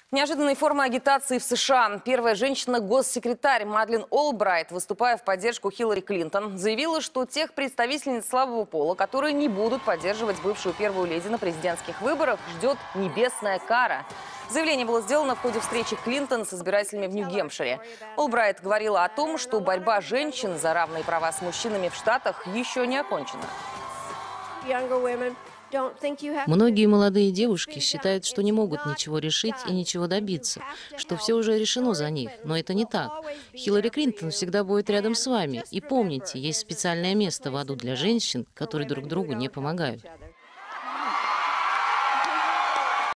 Неожиданные формы агитации в США. Первая женщина-госсекретарь Мадлен Олбрайт, выступая в поддержку Хиллари Клинтон, заявила, что тех представительниц слабого пола, которые не будут поддерживать бывшую первую леди на президентских выборах, ждет небесная кара. Заявление было сделано в ходе встречи Клинтон с избирателями в Нью-Гемпшире. Олбрайт говорила о том, что борьба женщин за равные права с мужчинами в Штатах еще не окончена. Многие молодые девушки считают, что не могут ничего решить и ничего добиться, что все уже решено за них, но это не так. Хиллари Клинтон всегда будет рядом с вами. И помните, есть специальное место в аду для женщин, которые друг другу не помогают.